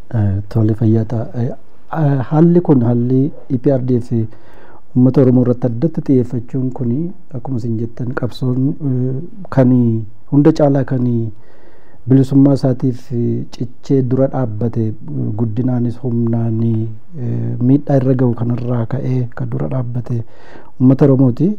Tole fayyaata. Haalli kun haalli EPRDF uummata Oromoo irratti addatti xiyyeeffachuun kun akkuma isin jettan qabsoon kan hunda caalaa kan bilisummaa isaatiif cichee dura dhaabbate guddinaanis humnaan miidhaa irra gahu kanarraa ka'ee kan dura dhaabbate uummata Oromooti.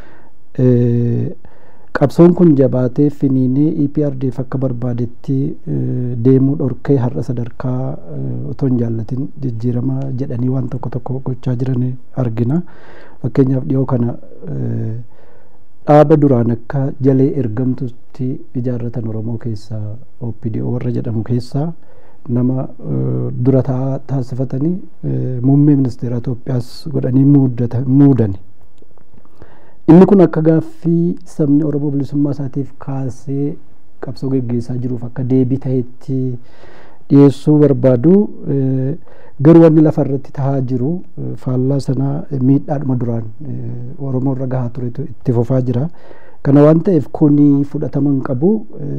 Qabsoon kun jabaatee finiinee EPRDF akka barbaadetti deemuu dhorkee har'a sadarkaa otoo hin jaallatin jijjiirama jedhanii waan tokko tokko gochaa jiran argina. Fakkeenyaaf dhiyoo kana dhaaba duraan akka jalee ergamtutti ijaarratan Oromoo keessaa OPDO warra jedhamu keessaa nama dura taasifatanii muummee ministeera Itoophiyaas godhanii muudani. Inni kun akka gaaffii sabni Oromoo bilisummaa isaatiif kaasee qabsoo geggeessaa jiruuf akka deebii ta'etti dhiyeessuu barbaadu. Garuu wanni lafa irratti tahaa jiru faallaa sana miidhaadhuma duraan Oromoo irra gahaa turetu itti fufaa jira. Kana waan ta'eef kuni fudhatama hin qabu.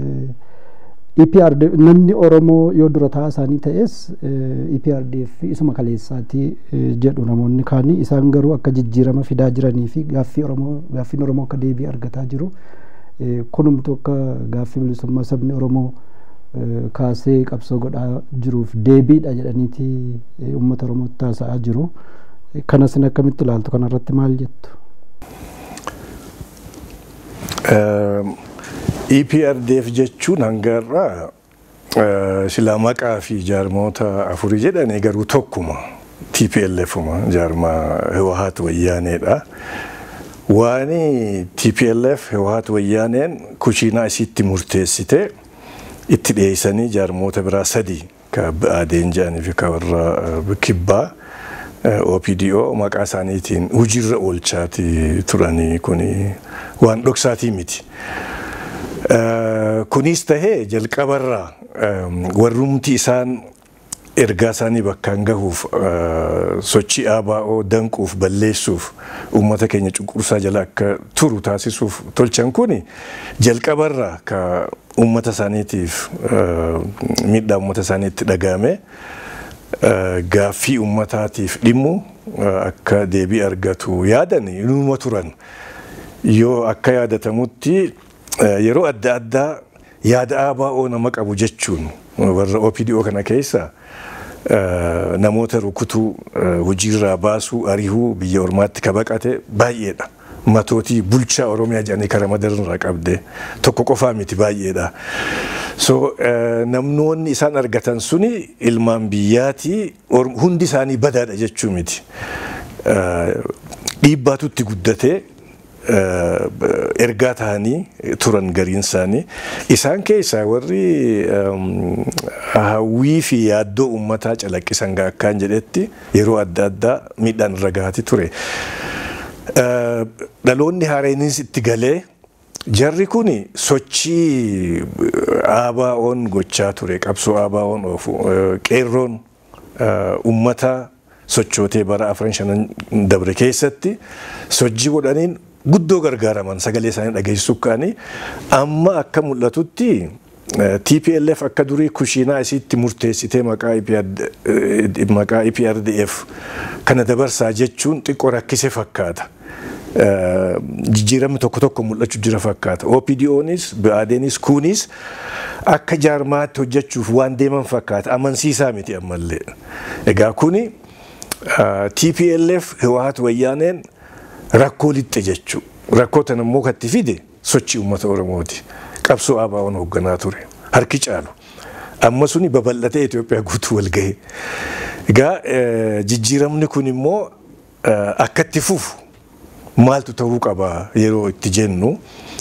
EPRDF namni Oromoo yoo dura taa'aa isaanii ta'es EPRDF isuma kaleessaati jedhu namoonni kaanii. Isaan garuu akka jijjiirama fidaa jiranii fi gaaffiin Oromoo akka deebii argataa jiru kunumtu akka gaaffii bilisummaa sabni Oromoo kaasee qabsoo godhaa jiruuf deebiidha jedhaniiti uummata Oromootti taasa'aa jiru. Kanas akkamitti ilaaltu? Kanarratti maal jettu? EPRDF jechuun hangarraa silaa maqaa fi jaarmoota afurii jedhanii garuu tokkuma TPLFuma jaarmaa Hiwaat Wayyaaneedha. Waani TPLF Hiwaat Wayyaaneen kushiinaa isiitti murteessite itti dhiyeessanii jaarmoota biraa sadii ka Bi'aadeen jedhanii fi ka warra Kibbaa OPDO maqaa isaaniitiin hojiirra oolchaati turanii kuni waan dhoksaatii miti. Kunis tahee jalqabarraa warrumti isaan ergaa isaanii bakkaan gahuuf sochii ABO danquuf balleessuuf uummata keenya cunqursaa jala akka turu taasisuuf tolchan kuni jalqabarraa ka uummata isaaniitiif miidhaa uummata isaaniitti dhagahame gaaffii uummataatiif dhimmu akka deebii argatu yaadani inuma turan. Yoo akka yaadatamutti yeroo adda addaa yaada ABO nama qabu jechuun warra OPDO kana keessa namoota rukutuu hojiirraa baasuu ariihuu biyya ormaatti kabaqate baay'eedha. Matootii bulchaa Oromiyaa jedhanii karaa madarraa qabde tokko qofaa miti baay'eedha. So namnoonni isaan argatan suni ilmaan biyyaatii hundi isaanii badaadha jechuu miti. Dhiibbaatutti guddatee ergaa ta'anii turan gariin isaanii. Isaan keessaa warri hawwii fi yaaddoo uummataa calaqqisan akkaan jedhetti yeroo adda addaa miidhaan irra gahaati ture. Dhaloonni haareenis itti galee jarri kuni sochii ABO'n gochaa ture qabsoo ABO'n oofu qeerroon uummataa sochootee bara 4-5 dabre keessatti sochii godhaniin guddoo gargaaraman sagalee isaanii dhageessisuu kaanii amma akka mul'atutti TPLF akka durii kushiinaa isiitti murteessitee maqaa EPRDF kana dabarsaa jechuun xiqqoo rakkise fakkaata. Jijjiiramni tokko tokko mul'achuu jira fakkaata. OPDO'nis Bi'aadeenis kunis akka jaarmaatti hojjechuuf waan deeman fakkaata. Amansiisaa miti ammallee. Egaa kuni TPLF Hiwaat Wayyaaneen rakkoo lixxe jechuu. Rakkoo tan immoo katti fide sochii uummata Oromooti. Qabsoo ABO'n hoogganaa ture. Harki caalu. Amma suni babal'atee Itoophiyaa guutuu wal gahe. Egaa jijjiiramni kun immoo akka itti fufu maaltu ta'uu qaba yeroo itti jennu.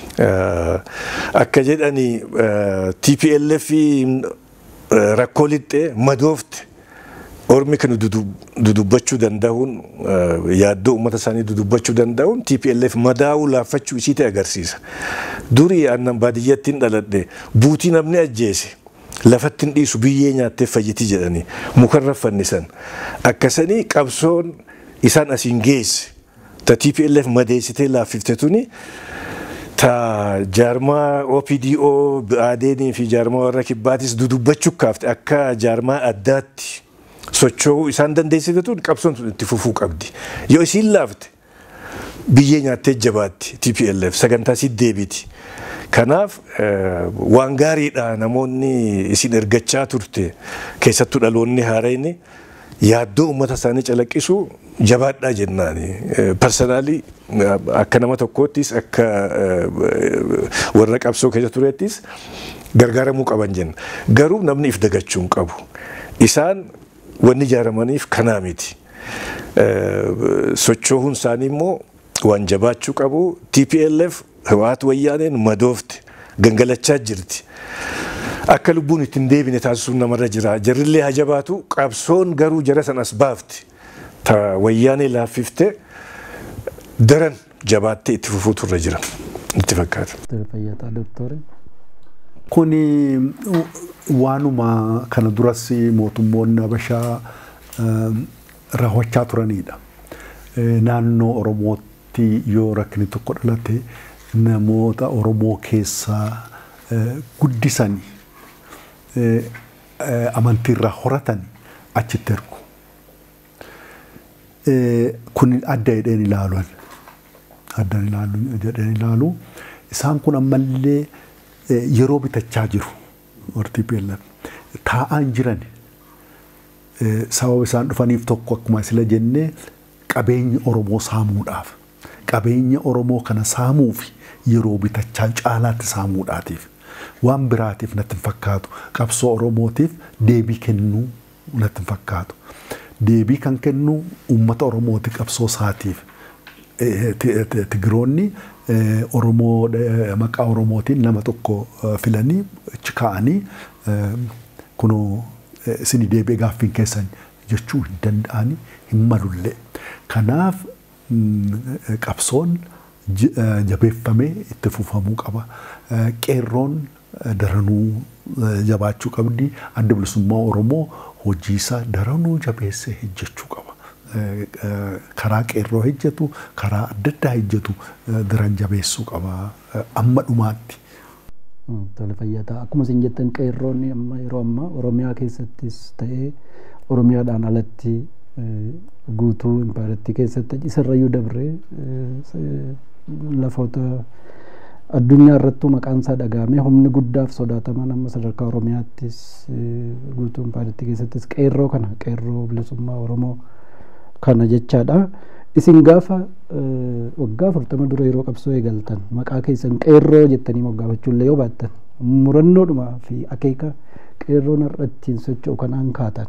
Akka jedhanii TPLF rakkoo lixxe madoofte. Ormi kan dudubbachuu danda'uun yaaddoo uummata isaanii dudubbachuu danda'uun TPLF madaa'uu laaffachuu isii ta'e agarsiisa. Durii aannan baadiyyatti hin dhaladhe buutii namni ajjeese lafatti hin dhiisu biyyee nyaattee fayyiti jedhanii mukarra fannisan. Akkasanii qabsoon isaan asiin geesse ta TPLF madeessitee laaffifte tuni ta jaarmaa OPDO ADN fi jaarmaa warra kibbaatis dudubbachuu kaafte akka jaarmaa addaatti socho'uu isaan dandeessifatuun qabsoon itti fufuu qabdi. Yoo isiin laafte biyyee nyaattee jabaatti TPLF sagantaa si deebiti. Kanaaf waan gaariidha namoonni isin ergachaa turte keessattuu dhaloonni haarayni yaaddoo uummata isaanii calaqqisu jabaadhaa jennaani. Personally akka nama tokkoottis akka warra qabsoo keessa turettis gargaaramuu qaban jenna. Garuu namni if dagachuu hin qabu. Isaan wanni ijaaramaniif kanaa miti. Socho'uun isaanii immoo waan jabaachuu qabu. TPLF Hawaat wayyaaneen madoofte gangalachaa jirti. Akka lubbuun ittiin deebine taasisuun namarra jira. Jarrillee haa jabaatu qabsoon garuu jara sanas baafte. Ta wayyaanee laaffifte daran jabaattee itti fufuutu irra jira. Itti fakkaata. Fayyataa Doktore. Kuni waanuma kana duras mootummoonni Habashaa raawwachaa turanidha. Naannoo Oromootti yoo rakkinni tokko dhalate namoota Oromoo keessaa guddisanii amantiirraa horatan achitti ergu. Kun adda jedheen ilaaluun jedheen ilaalu isaan kun ammallee yeroo bitachaa jiru TPLF taa'aan jiran sababa isaan dhufaniif tokko akkuma sila jennee qabeenya Oromoo saamuudhaaf qabeenya Oromoo kana saamuuf yeroo bitachaa caalaatti saamuudhaatiif waan biraatiif natti hin fakkaatu qabsoo Oromootiif deebii kennuu natti hin fakkaatu deebii kan kennu uummata Oromooti qabsoo isaatiif Tigiroonni Oromoo maqaa Oromootiin nama tokko filanii kaa'anii kunoo isin deebii gaaffiin keessan jechuu hin danda'ani hin malullee kanaaf qabsoon jabeeffamee itti fufamuu qaba. Qeerroon daranuu jabaachuu qabdi. Adda bilisummaa Oromoo hojii isaa daranuu jabeessee hojjechuu qaba. Karaa qeerroo hojjetu, karaa adda addaa hojjetu daran jabeessuu qaba. Amma dhumaatti. Tole fayyataa. Akkuma isin jettan qeerroonni amma yeroo ammaa Oromiyaa keessattis ta'ee Oromiyaadhaan alatti guutuu impaayirtii keessatti isarrayyuu dabree lafoota addunyaa irrattuu maqaan isaa dhagahamee humni guddaaf sodaataman amma sadarkaa Oromiyaattis guutuu impaayirtii keessattis qeerroo kana qeerroo bilisummaa Oromoo kana jechaadha. Isin gaafa waggaa 40 dura yeroo qabsoo eegaltan maqaa keessan qeerroo jettanii moggaafachuullee yoo baattan murannoodhuma fi akeeka qeerroon irratti socho'u kanaan kaatan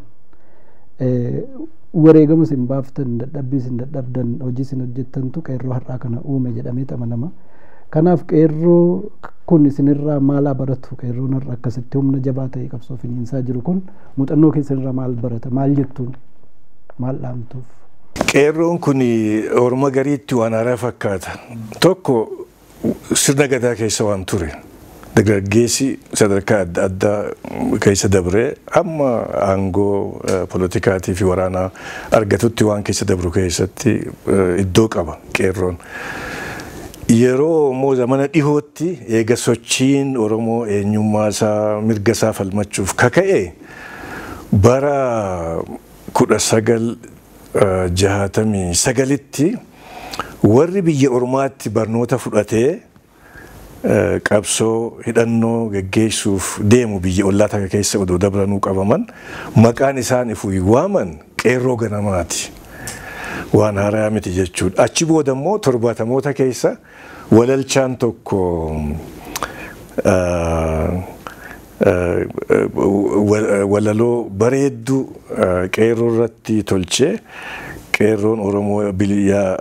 wareegama isin baaftan dadhabbii isin dadhabdan hojii isin hojjettantu qeerroo har'aa kana uume jedhamee amanama. Kanaaf qeerroo kun isinirraa maal baratu qeerroon har'a akkasitti humna jabaa ta'e qabsoo finiinsaa jiru kun muuxannoo keessanirraa maal barata maal jettuun maal dhaamtuuf? Qeerroon kun Oromoo gariitti waan haaraa fakkaata. Tokko sirna gadaa keessa waan ture. Dargaggeessi sadarkaa adda addaa keessa dabree amma aangoo politikaatii fi waraanaa argatutti waan keessa dabru keessatti iddoo qaba qeerroon. Yeroo immoo zamana dhihootti eega sochiin Oromoo eenyummaa isaa mirga isaa falmachuuf kaka'e bara 1969tti warri biyya Oromaatti barnoota fudhatee qabsoo hidhannoo geggeessuuf deemu biyya ollaa takka keessa odoo dabranuu qabaman maqaan isaan ifuu waaman qeerroo ganamaati. Waan haaraa miti jechuudha. Achi booda immoo 70moota keessa walalchaan tokko walaloo bareedduu qeerroo irratti tolchee qeerroon Oromoo biyya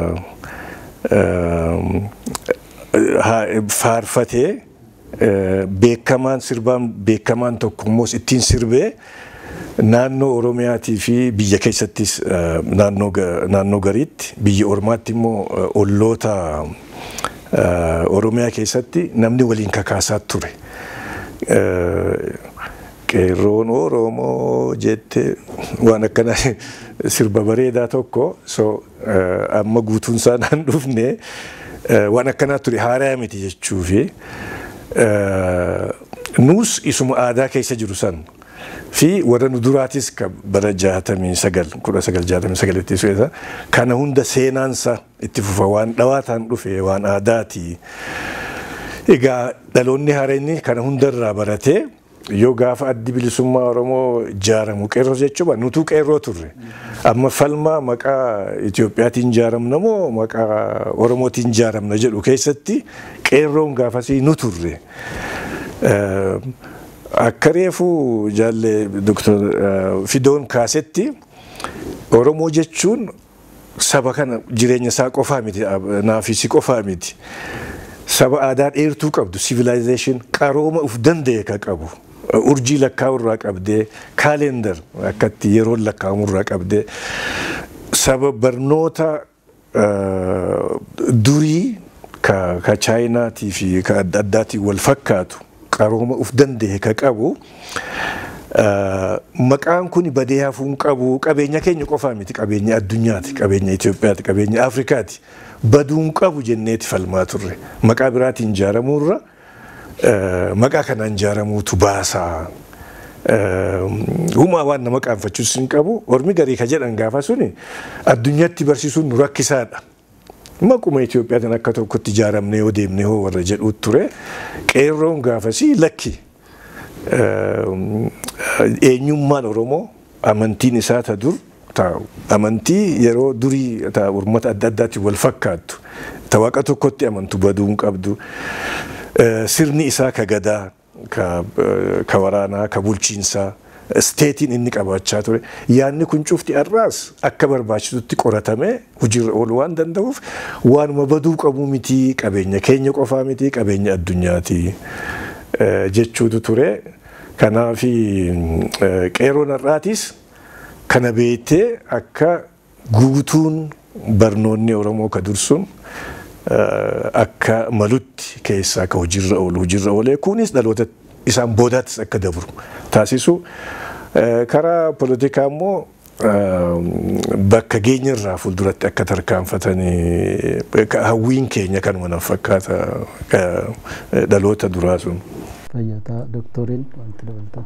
faarfatee beekamaan sirbaan beekamaan tokko immoo ittiin sirbee naannoo Oromiyaatii fi biyya keessattis naannoo gariitti biyya Ormaatti immoo olloota Oromiyaa keessatti namni waliin kakaasaa ture. Qeerroon Oromoo jette waan akkana sirba bareedaa tokko so amma guutuun isaa naan dhufne waan akkanaa ture haaraa miti jechuufi nuus isuma aadaa keessa jiru san fi warra nu duraatis ka bara 1969 itti su'eeta kana hunda seenaansa itti fufa waan dhawaataan dhufe waan aadaati. Egaa dhaloonni haareenni kana hundarraa baratee yoo gaafa addi bilisummaa Oromoo ijaaramu qeerroo jechuudha nutu qeerroo turre amma falma maqaa Itoophiyaatiin ijaaramna moo maqaa Oromootiin ijaaramna jedhu keessatti qeerroon gaafasii nu turre. Akka reefu jaalle Dr. Fidoon kaasetti Oromoo jechuun saba kana jireenya isaa qofaa miti naafisi qofaa miti. Saba aadaa dheertuu qabdu civilization qarooma uf danda'e ka qabu. Urjii lakkaa'urraa qabdee kaalendar akkatti yeroon lakkaa'amurraa qabdee saba barnoota durii ka chaayinaatii fi ka adda addaatiin wal fakkaatu qarooma uf danda'e ka qabu. Maqaan kun badee hafuun qabu qabeenya keenya qofaa miti qabeenya addunyaati qabeenya Itoophiyaati qabeenya Afrikaati baduun qabu jenneeti falmaa turre maqaa biraatiin ijaaramurra maqaa kanaan ijaaramuutu baasaa. Humaa waan nama qaanfachuus hin qabu ormi garii ka jedhan gaafa suni addunyaatti barsiisuun nu rakkisaadha. Maquma Itoophiyaatiin akka tokkotti ijaaramnee yoo deemnee hoo warra jedhuutu ture qeerroon gaafasii lakki. Eenyummaan Oromoo amantiin isaa ta dur taa'u amantii yeroo durii ta uummata adda addaatiin wal fakkaattu ta waaqa tokkotti amantu baduun qabdu sirni isaa ka gadaa ka waraanaa ka bulchiinsaa steetiin inni qabaachaa ture yaanni kun cufti arraas akka barbaachisutti qoratamee hojiirra ooluu waan danda'uuf waanuma baduu qabu miti qabeenya keenya qofaa miti qabeenya addunyaati jechuutu ture. Kanaafi qeerroon har'aatis kana beektee akka guutuun barnoonni Oromoo ka dursun akka malutti keessaa akka hojiirra oolee kunis dhaloota isaan boodaattis akka dabru taasisu. Karaa poolitikaa immoo bakka geenyarraa fuulduratti akka tarkaanfatanii hawwiin keenya kanuma naaf fakkaata dhaloota duraa sun. Fayyataa Dooktoriin wanti dabalata.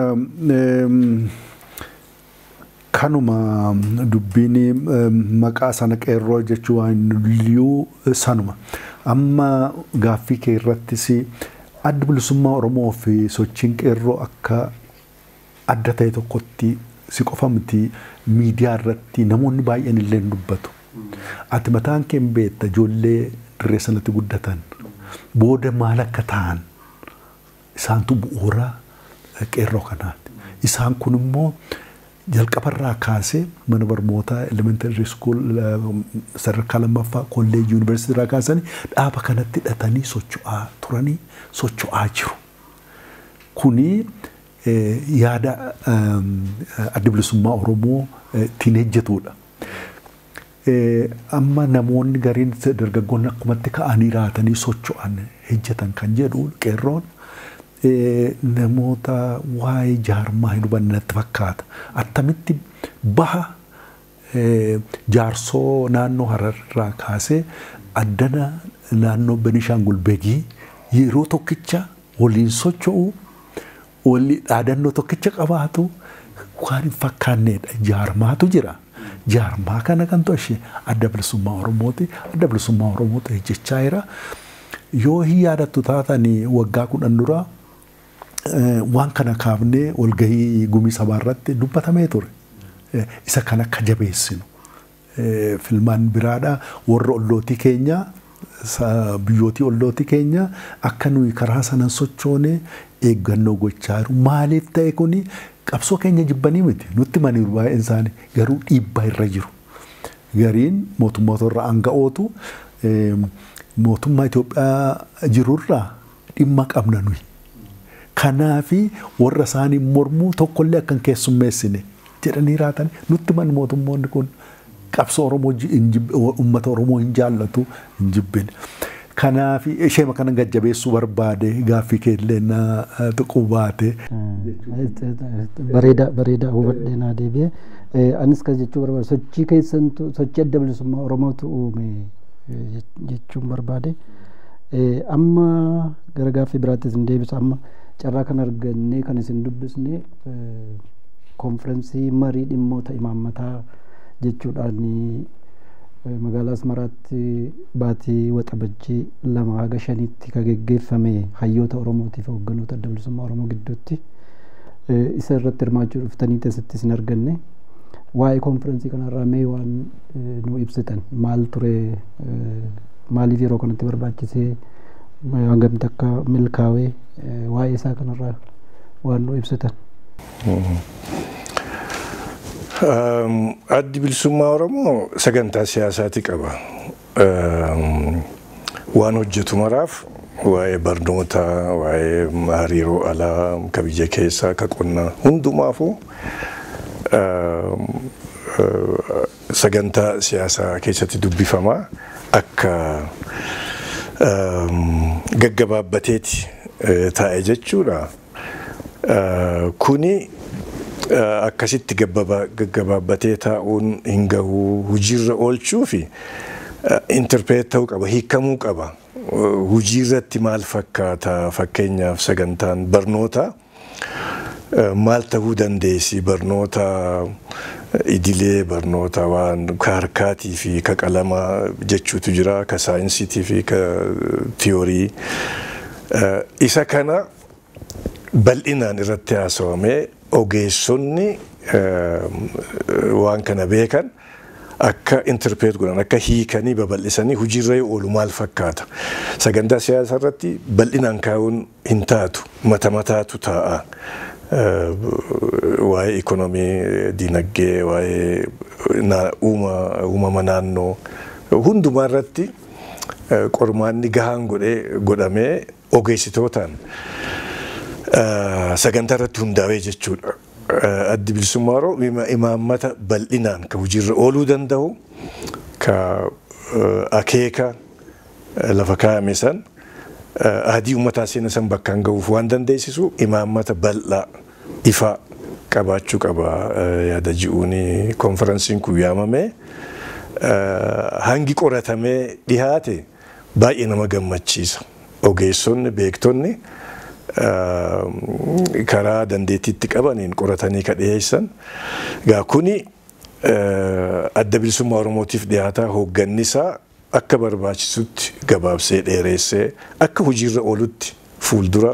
Kanuma dubbiin maqaa sana qeerroo jechuun waan liyyuu sanuma. Amma gaaffii kee irrattis adda bilisummaa Oromoo fi sochiin qeerroo akka adda ta'e tokkotti si qofa miti miidiyaa irratti namoonni baay'een illee dubbatu. Ati mataan kee beekta ijoollee dirree sanatti guddatan booda maal akka ta'an isaantu bu'uura qeerroo kanaati. Isaan kun immoo jalqabarraa kaasee mana barnootaa elementary school sadarkaa lammaffaa kolleejii yuunivarsiitii irraa kaasanii dhaaba kanatti hidhatanii socho'aa turanii socho'aa jiru. Kuni yaada adda bilisummaa Oromoo ittiin hojjetudha. Amma namoonni gariin dargaggoonni akkumatti ka'anii raatanii socho'an hojjetan kan jedhu qeerroon namoota waa'ee jaarmaa hin hubanne natti fakkaata. Attamitti baha jaarsoo naannoo Hararraa kaasee addana naannoo Benishaangul Begii yeroo tokkicha waliin socho'u walii dhaadannoo tokkicha qabaatu waan hin fakkaannedha. Jaarmaatu jira. Jaarmaa kana kan to'ashee adda bilisummaa Oromooti. Adda bilisummaa Oromooti hojjechaa jira. Yoo hin yaadattu taatanii waggaa 10 dura waan kana kaafnee walgahii gumii sabaa irratti dubbatamee ture. Isa kan akka jabeessinu. Filmaan biraadha warra ollootii keenya biyyootii ollootii keenya akka nuyi karaa sanan sochoone eeggannoo gochaa jiru. Maaliif ta'e kuni qabsoo keenya jibbanii miti nutti maniiru baay'een isaanii garuu dhiibbaa irra jiru. Gariin mootummoota irra aanga'ootu mootummaa Itoophiyaa jirurraa dhimma qabna nuyi. Kanaafi warra isaanii mormuu tokkollee akkan keessummeessine jedhanii raatan nutti man mootummoonni kun qabsoo Oromoo uummata Oromoo hin jaallatu hin jibbine. Kanaafi isheema kana gajjabeessuu barbaade gaaffii keellee na tuquu baate. Bareedaa hubadhee naa deebi'e. Anis kan jechuu barbaade sochii keessantu sochii adda bilisummaa Oromootu uume jechuun barbaade. Amma gara gaaffii biraattis hin deebisu. Amma carraa kan argannee kan isin dubbisne konferensii marii dhimmoota imaammataa jechuudhaan magaalaa Asmaraatti baatii waxabajjii 2-5tti kan geggeeffame hayyoota Oromootiif hoogganoota adda bilisummaa Oromoo gidduutti isa irratti hirmaachuu dhuftanii asitti isin arganne. Waa'ee konferensii kanarraa mee waan nu ibsitan maal ture, maaliif yeroo kanatti barbaachisee hangamitti akka milkaa'ee waa'ee isaa kanarraa waan nu ibsitan. Addi bilisummaa Oromoo sagantaa siyaasaati qaba. Waan hojjetu maraaf waa'ee barnootaa, waa'ee hariiroo alaa, ka biyya keessaa, ka qonnaa hundumaafuu sagantaa siyaasaa keessatti dubbifama akka gaggabaabbateeti taa'e jechuudha. Kuni akkasitti gaggabaabbatee taa'uun hin gahu, hojiirra oolchuu fi interpreet ta'uu qaba, hiikamuu qaba. Hojiirratti maal fakkaata? Fakkeenyaaf sagantaan barnootaa maal ta'uu dandeessi? Barnoota idilee, barnoota waan ka harkaatii fi ka qalamaa jechuutu jira, ka saayinsiitii fi ka tiyoorii. Isa kana bal'inaan irratti haasawamee ogeessonni waan kana beekan akka interpreet godhan, akka hiikanii babal'isanii hojiirra oolu maal fakkaata? Sagantaa siyaasaa irratti bal'inaan kaa'uun hin taatu, mataatu taa'a. Waa'ee ikonomii, dinagdee, waa'ee uumama naannoo hundumaa irratti qormaanni gahaan godhamee ogeessitootaan sagantaa irratti hundaa'ee jechuudha. Addi bilisummaa Oromoo imaammata bal'inaan ka hojiirra ooluu danda'u, ka akeeka lafa kaa'ame san adii uummataa seena san bakkaan ga'uuf waan dandeessisu imaammata bal'aa ifaa qabaachuu qaba yaada ji'uuni. Konferensiin kun yaamame hangi qoratamee dhihaate baay'ee nama gammachiisa. Ogeessonni, beektonni karaa dandeettiitti qabaniin qoratanii ka dhiyeessan. Kuni adda bilisummaa Oromootiif dhiyaataa hooggannisaa akka barbaachisutti gabaabsee dheereessee akka hojiirra oolutti fuuldura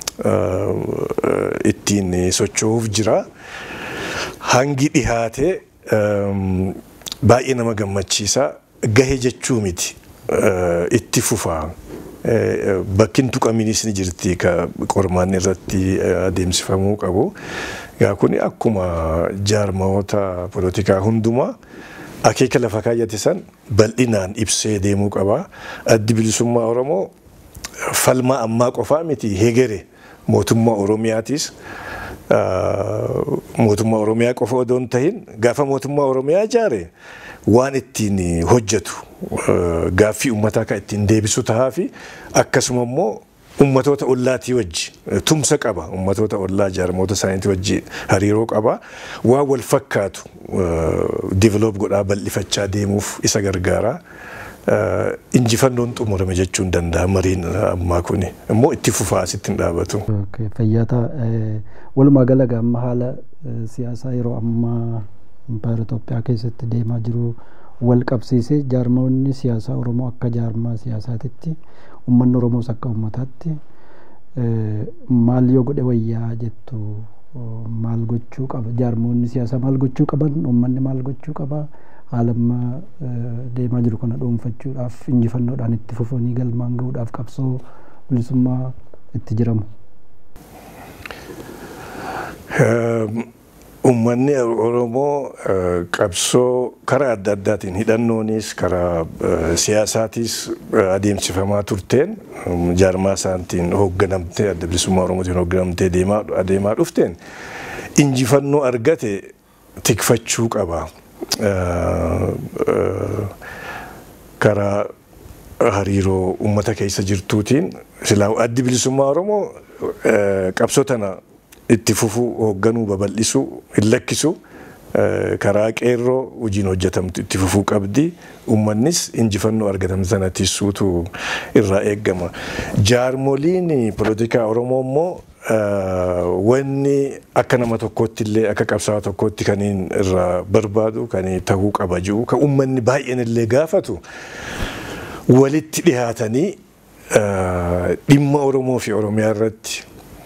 ittiin socho'uuf jira. Hangi dhihaatee baay'ee nama gammachiisa. Gahee jechuu miti, itti fufaa. Bakkin tuqamiinis ni jirti ka qormaanni irratti adeemsifamuu qabu. Kun akkuma jaarmayoota polotikaa hundumaa akeeka lafa kaayyate san bal'inaan ibsee deemuu qaba. Addi bilisummaa Oromoo falmaa ammaa qofaa miti, hegere mootummaa Oromiyaatis mootummaa Oromiyaa qofa odoo hin tahin gaafa mootummaa Oromiyaa ijaare waan ittiin hojjetu, gaaffii uummataa kan ittiin deebisu tahaa fi akkasuma immoo ummatoota ollaatii wajji tumsa qaba. Ummatoota ollaa jaarmoota isaaniitii wajji hariiroo qaba. Waan wal fakkaatu develop godhaa bal'ifachaa deemuuf isa gargaara. Injifannoon xumurame jechuun danda'a mariin ammaa kuni. Immoo itti fufaa asitti hin dhaabatu. Fayyaata walumaa galatti amma haala siyaasaa yeroo ammaa Impaayera Itoophiyaa keessatti deemaa jiru wal qabsiisee jaarmoonni siyaasaa Oromoo akka jaarmaa siyaasaatitti, uummanni Oromoos akka uummataatti maal yoo godhe wayyaa jettu? Maal gochuu qaba? Jaarmoonni siyaasaa maal gochuu qaban? Uummanni maal gochuu qaba? Haala amma deemaa jiru kana dhuunfachuudhaaf, injifannoodhaan itti fufanii galmaan gahuudhaaf qabsoo bilisummaa itti jiramu. Uummanni Oromoo qabsoo karaa adda addaatiin hidhannoonis karaa siyaasaatis adeemsifamaa turteen jaarmaa isaaniitiin hoogganamtee adda bilisummaa Oromootiin hoogganamtee adeemaa dhufteen injifannoo argate tikfachuu qaba. Karaa hariiroo uummata keessa jirtuutiin silaa addi bilisummaa Oromoo qabsoo tana itti fufuu, hoogganuu, babal'isuu, hin lakkisu karaa qeerroo hojiin hojjetamtu itti fufuu qabdi. Uummannis injifannoo argatan sana tiisuutu irraa eegama. Jaarmoliin poolitikaa Oromoo immoo wanni akka nama tokkootti illee akka qabsaa'aa tokkootti kaniin irraa barbaadu kan ta'uu qaba jiru kan uummanni baay'een illee gaafatu walitti dhiyaatanii dhimma Oromoo fi Oromiyaa irratti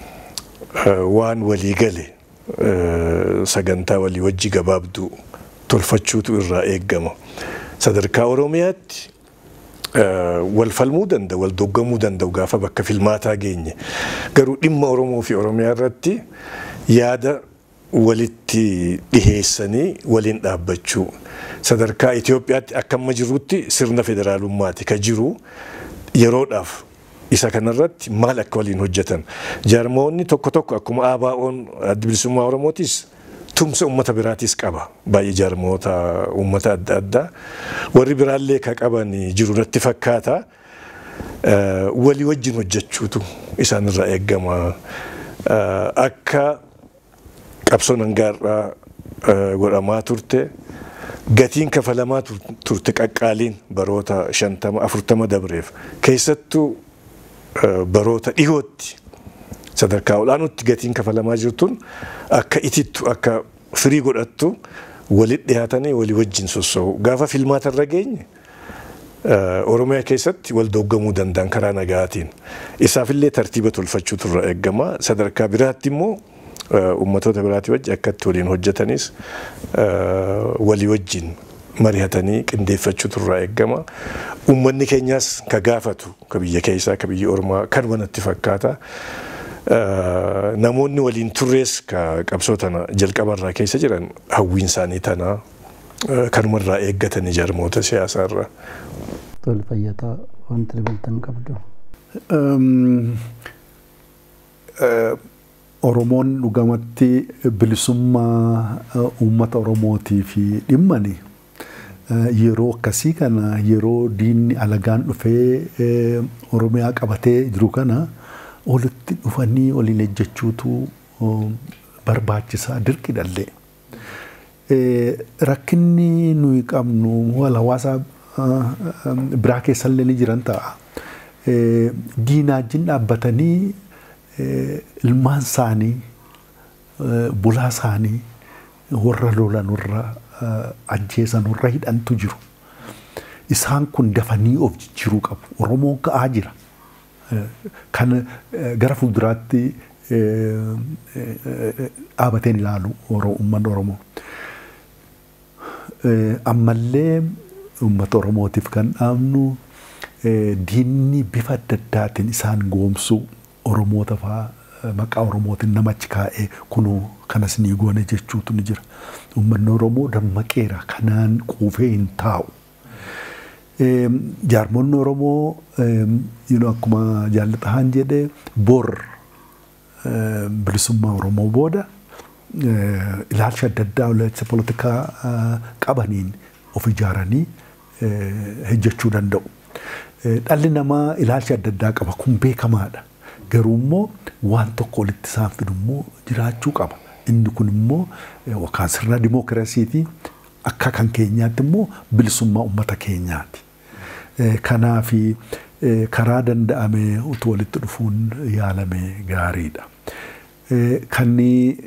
waan walii gale sagantaa walii wajji gabaabduu tolfachuutu irraa eegama. Sadarkaa Oromiyaatti wal falmuu danda'u, wal doggamuu danda'u gaafa bakka filmaataa geenye. Garuu dhimma Oromoo fi Oromiyaa irratti yaada walitti dhiheessanii waliin dhaabbachuu. Sadarkaa Itoophiyaatti akka amma jirutti sirna federaalummaati ka jiru yeroodhaaf isa kanarratti maal akka waliin hojjetan. Jaarmoonni tokko tokko akkuma ABO'n Adda Bilisummaa Oromootis tumsa uummata biraatis qaba. Baay'ee jaarmoota uummata adda addaa warri biraallee ka qaban jiru natti fakkaata. Walii wajjin hojjechuutu isaan irraa eegama. Akka qabsoon hangaarraa godhamaa turte gatiin kafalamaa turte qaqqaaliin baroota 50-40 dabreef keessattuu baroota dhihootti sadarkaa olaanootti gatiin kafalamaa jirtuun akka itittu akka firii godhattu walitti dhiyaatanii walii wajjin sossoo'u. Gaafa filmaata irra geenye Oromiyaa keessatti wal doggamuu danda'an karaa nagaatiin. Isaafillee tartiiba tolfachuutu irraa eegama. Sadarkaa biraatti immoo ummatoota biraatii wajji akkatti waliin hojjetanis walii wajjin mari'atanii qindeeffachuutu irraa eegama. Uummanni keenyas ka gaafatu ka biyya keessaa ka biyya ormaa kan wanatti fakkaata. Namoonni waliin turrees ka qabsoo tana jalqabarraa keessa jiran hawwiin isaanii tana kanumarraa eeggatanii jaarmoota siyaasaarraa. Tole fayyataa wanti dabalatan qabdu. Oromoon dhugamatti bilisummaa uummata Oromootii fi dhimmani yeroo akkasii kana yeroo diinni alagaan dhufee Oromiyaa qabatee jiru kana walitti dhufanii waliin ejjechuutu barbaachisaa dirqidhallee. Rakkinni nuyi qabnu wal hawaasa biraa keessallee ni jiran ta'a. Diinaajin dhaabbatanii ilmaan isaanii bulaa isaanii warra lolan warra ajjeesan warra hidhantu jiru. Isaan kun dafanii of jijjiiruu qabu. Oromoon ka'aa jira. Kan gara fuulduraatti dhaabateen ilaalu uummanni Oromoo. Ammallee uummata Oromootiif kan dhaabnu diinni bifa adda addaatiin isaan goomsuu Oromoota fa'aa maqaa Oromootiin namachi kaa'ee kunoo kanas ni goone jechuutu ni jira. Uummanni Oromoo dammaqeera kanaan quufee hin taa'u. Jaarmonni Oromoo akkuma jaallataan jedhe bor bilisummaa Oromoo booda ilaalcha adda addaa ilaalcha poolitikaa qabaniin of ijaaranii hojjechuu danda'u. Dhalli namaa ilaalcha adda addaa qaba kun beekamaadha. Garuu immoo waan tokko walitti isaan fidu immoo jiraachuu qaba. Inni kun immoo yookaan sirna dimookiraasiiti akka kan keenyaatti immoo bilisummaa uummata keenyaati. Kanaaf karaa danda'ame utuu walitti dhufuun yaalame gaariidha. Kan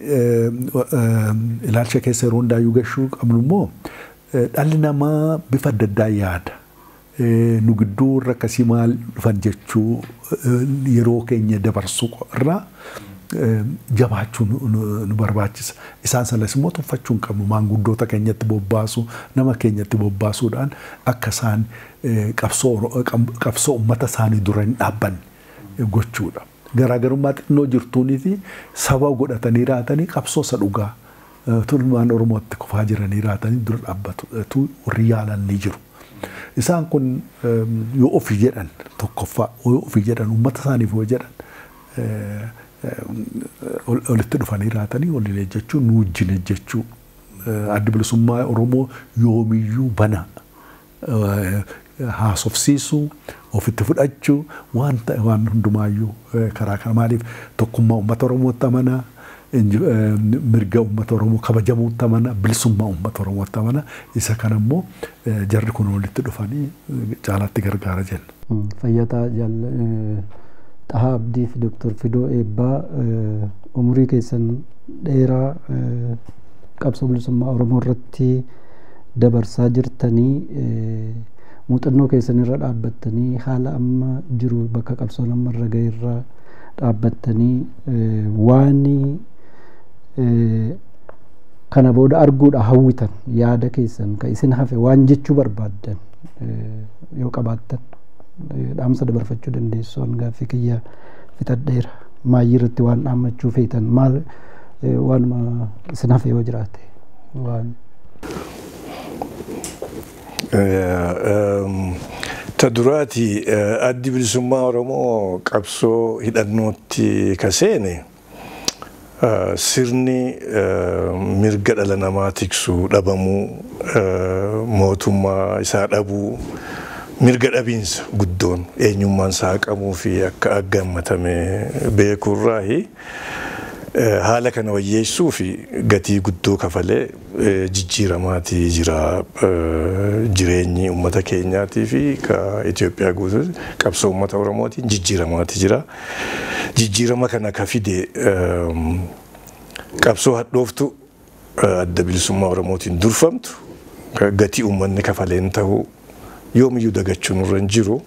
ilaalcha keessa yeroo hundaayyuu gashuu qabnu immoo dhalli namaa bifa adda addaa yaada. Nu gidduu irra akkasii maal dhufan jechuu yeroo keenya dabarsuu irraa jabaachuu nu barbaachisa. Isaan sanas immoo tuffachuu hin qabnu maanguddoota keenyatti bobbaasu nama keenyatti bobbaasuudhaan akka isaan qabsoo uummata isaanii dura hin dhaabbanne gochuudha. Garaagarummaa xinnoo jirtuunii fi saba godhatanii raatanii qabsoo isa dhugaa tulmaan Oromootti kufaa jiranii raatanii dura dhaabbatu warri yaalan ni jiru. Isaan kun yoo ofii jedhan tokkoffaa yoo ofii jedhan uummata isaaniif yoo jedhan walitti dhufanii raatanii waliin ejjechuu nu wajjin ejjechuu adda bilisummaa Oromoo yoomiyyuu bana haasofsiisuu ofitti fudhachuu waan hundumaayyuu karaa kana maaliif tokkummaa uummata Oromootti amanaa mirga uummata Oromoo kabajamuu tamana bilisummaa uummata Oromoo tamana isa kana immoo jarri kun walitti dhufanii caalaatti gargaara jenna. Fayyataa Xahaa Abdii fi Dr. Fidoo Eebbaa umurii keessan dheeraa qabsoo bilisummaa Oromoo irratti dabarsaa jirtanii muuxannoo keessan irra dhaabbattanii haala amma jiru bakka qabsoon amma irra ga'e irra dhaabbattanii waan kana booda arguudha hawwitan yaada keessan ka isin hafe waan jechuu barbaaddan yoo qabaattan dhaamsa dabarfachuu dandeessu gaaffii kiyya fixadheera maayii irratti waan dhaammachuu feetan maal waanuma isin hafe yoo jiraate waan taduraati addi bilisummaa Oromoo qabsoo hidhannootti kaseene sirni mirga dhala namaa tiksuu dhabamuu mootummaa isaa dhabuu mirga dhabiinsa guddoon eenyummaan isaa haqamuu fi akka aggammatame beekurraahi haala kana wayyeessuu fi gatii guddoo kafalee jijjiiramaatii jira jireenyi uummata keenyaatii fi ka Itoophiyaa guutuu qabsoo uummata Oromootiin jijjiiramaatii jira. Jijjiirama kana ka fide qabsoo hadhooftu adda bilisummaa Oromootiin durfamtu gatii uummanni kafaleen ta'uu yoomiyyuu dagachuun irra hin jiru.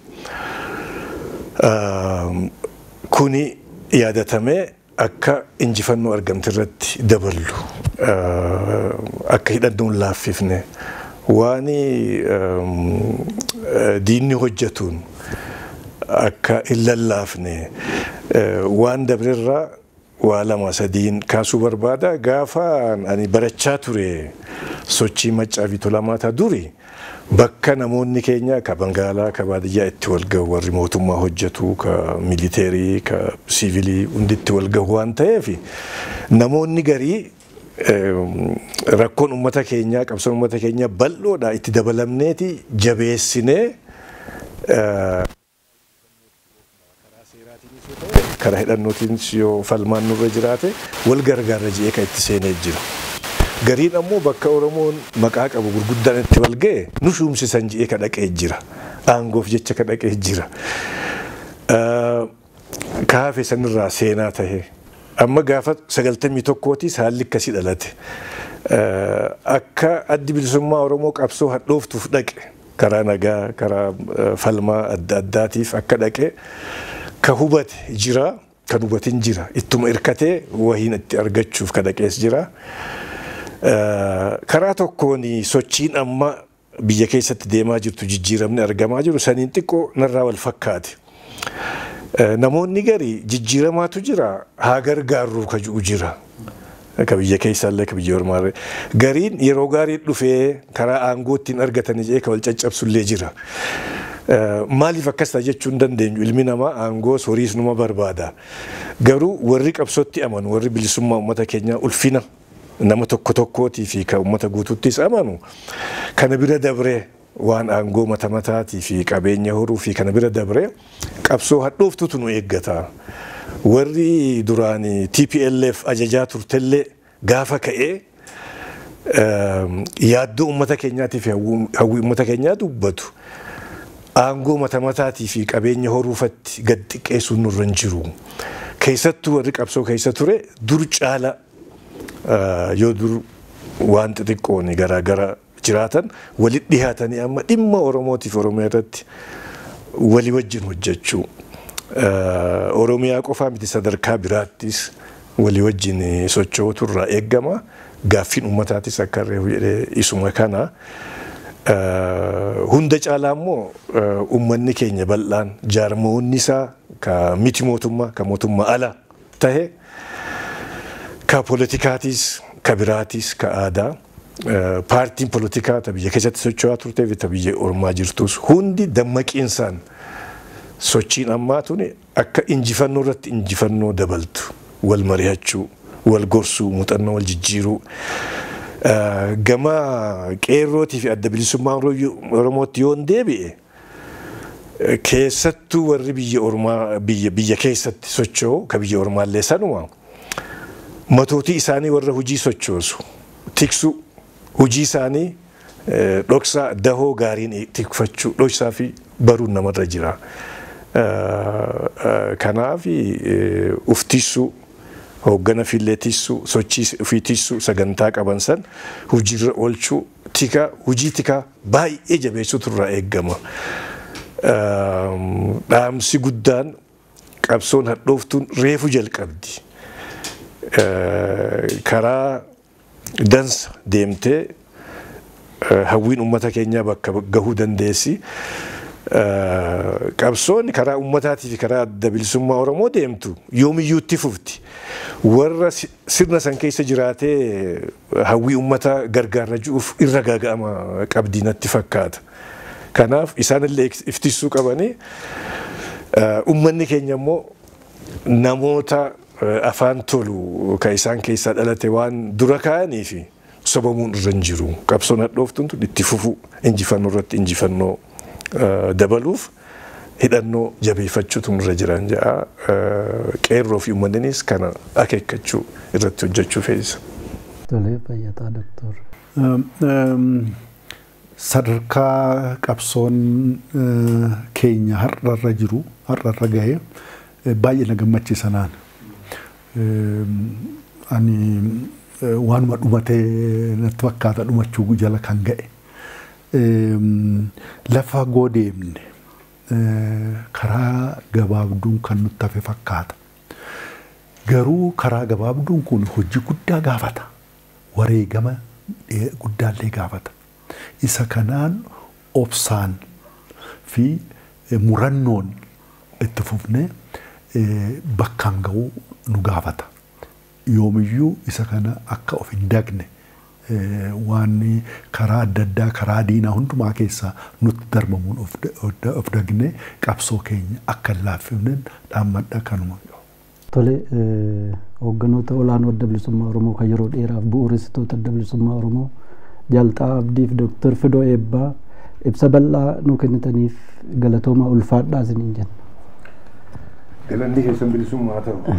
Kuni yaadatamee akka injifannoo argamte irratti daballu akka hidhannoon laaffifne waan diinni hojjetuun akka hin lallaafne waan dabrerraa waa lama sadiin kaasuu barbaada. Gaafa ani barachaa ture sochii Maccaa fi Tuulamaata duri bakka namoonni keenya ka Bangaalaa ka baadiyyaa itti wal gahu warri mootummaa hojjetu ka militeerii ka siivilii hundi itti wal gahu waan ta'eef namoonni garii rakkoon uummata keenyaa qabsoon uummata keenyaa bal'oodha itti dabalamneeti jabeessinee karaa hidhannootiin yoo falmaan nurra jiraate wal gargaarra je'ee kan itti seenee jira. Gariin ammoo bakka Oromoon maqaa qabu gurguddaan itti wal ga'e nu shuumsisan je'ee ka dhaqee jira. Aangoof jecha ka dhaqee jira. Kaafe sanirraa seenaa tahe amma gaafa 91 haalli akkasii dhalate. Akka addi bilisummaa Oromoo qabsoo hadhooftuuf dhaqe karaa nagaa karaa falmaa adda addaatiif akka dhaqe ka hubate jira kan hubatin jira ittuma irkatee wahiin itti argachuuf ka dhaqees jira. Karaa tokkoon sochiin amma biyya keessatti deemaa jirtu jijjiiramni argamaa jiru saniin xiqqoo narraa wal fakkaate. Namoonni garii jijjiiramaatu jira haa gargaarru ka jiru jira. Ka biyya keessallee ka biyya ormaallee gariin yeroo gaarii dhufee karaa aangoo ittiin argatanii jee ka wal caccabsullee jira. Maaliif akkas ta'a jechuu hin dandeenyu ilmi namaa aangoo horiis numa barbaada. Garuu warri qabsootti amanu warri bilisummaa uummata keenyaa ulfina nama tokko tokkootii fi ka uummata guutuuttis amanu kana bira dabree waan aangoo mata mataatii fi qabeenya horuu fi kana bira dabree qabsoo hadhooftutu nu eeggata. Warri duraanii TPLF ajajaa turtellee gaafa ka'ee yaaddoo uummata keenyaatii fi hawwii uummata keenyaa dubbatu aangoo mata mataatii fi qabeenya horuufatti gad xiqqeessuun nurra hin jiru. Keessattuu warri qabsoo keessa ture dur caala yoo dur waan xixiqqoon garaagara jiraatan walitti dhiyaatanii amma dhimma Oromootiif Oromiyaa irratti walii wajjin hojjechuu. Oromiyaa qofaa miti sadarkaa biraattis walii wajjin socho'uutu irraa eeggama. Gaaffiin uummataatis akka jedhee isuma kana. Hunda caalaa immoo uummanni keenya bal'aan jaarmoonni isaa ka miti mootummaa ka mootummaa ala tahe ka politikaatis ka biraatis ka aadaa paartiin politikaa ta biyya keessatti socho'aa turtee fi ta biyya ormaa jirtus hundi dammaqiinsaan sochiin ammaa tuni akka injifannoo irratti injifannoo dabaltu wal mari'achuu wal gorsuu muuxannoo wal jijjiiruu gama qeerrootii fi adda bilisummaa Oromootti yoo deebi'e keessattuu warri biyya ormaa biyya keessatti socho'u ka biyya ormaallee sanuma matootii isaanii warra hojii sochoosu tiksu hojii isaanii dhoksaa dahoo gaariin tikfachuu dhoksaa fi baruun namarra jira. Kanaaf uftisuu hoggana fileetisuu sochii ufiitisuu sagantaa qaban san hojiirra oolchuu tika hojii tika baay'ee jabeessutu irraa eegama. Dhaamsi guddaan qabsoon hadhooftuun reefu jalqabdi. Karaa dansa deemtee hawwiin uummata keenyaa bakka gahuu dandeessi. Qabsoon karaa uummataatii fi karaa adda bilisummaa Oromoo deemtu yoomiyyuu itti fufti. Warra sirna san keessa jiraatee hawwii uummataa gargaarra jiruuf irra gaaga'ama qabdii natti fakkaata. Kanaaf isaanillee iftisuu qabanii uummanni keenya immoo namoota afaan tolu kan isaan keessaa dhalate waan dura kaa'anii fi sobamuun irra hin jiru. Qabsoon hadhooftuun itti fufu injifannoo irratti injifannoo dabaluuf hidhannoo jabeeffachuutu irra jiran jedha. Qeerroo fi uummanninis kana akeekkachuu irratti hojjechuu fe'isa. Tolee fayyataa doktor. Sadarkaa qabsoon keenya har'arra jiru har'arra gahee baay'ee na gammachiisa naan. Ani waanuma dhumatee natti fakkaata dhumachuu jala kan ga'e. Lafa goodeemne karaa gabaabduun kan nutti hafe fakkaata. Garuu karaa gabaabduun kun hojii guddaa gaafata. Wareegama guddaallee gaafata. Isa kanaan obsaan fi murannoon itti fufnee bakkaan ga'uu nu gaafata. Yoomiyyuu isa kana akka of hin dagne waan karaa adda addaa karaa diinaa hundumaa keessaa nutti darbamuun of dagne qabsoo keenya akka hin laaffifne dhaammadha kanuma. Tole hoogganoota olaanoo adda bilisummaa Oromoo kan yeroo dheeraaf bu'uuressitoota adda bilisummaa Oromoo Jalxaa Abdii fi Dooktar Fidoo Eebbaa ibsa bal'aa nu kennitaniif galatooma ulfaadhaa isiniin jenna. Galanni keessan bilisummaa ta'u.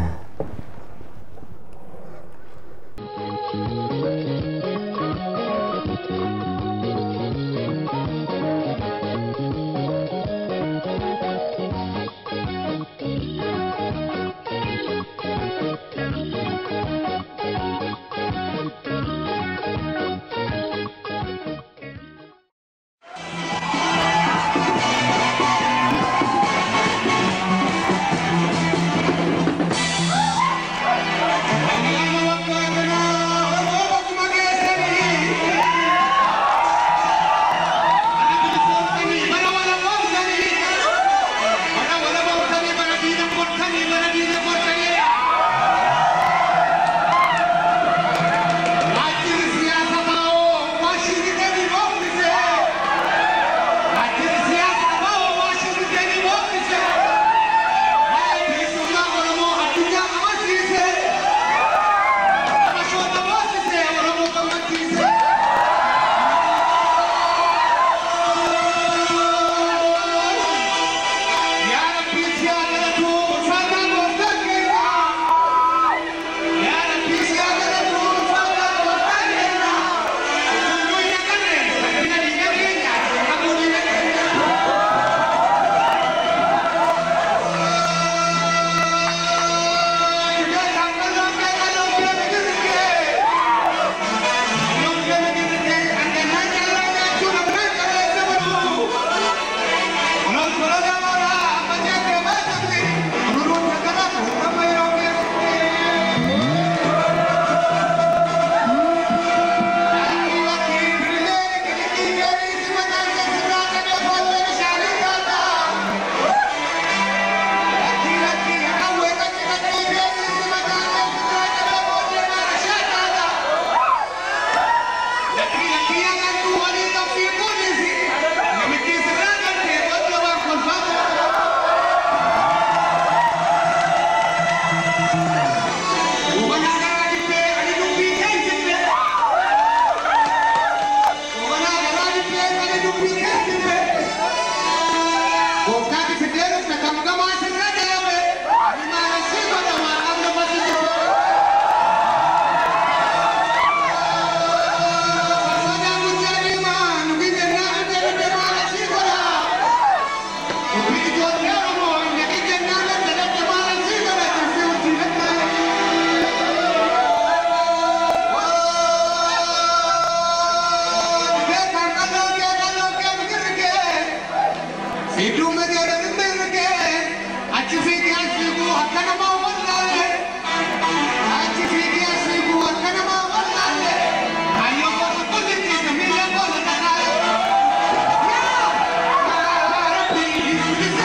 Thank you.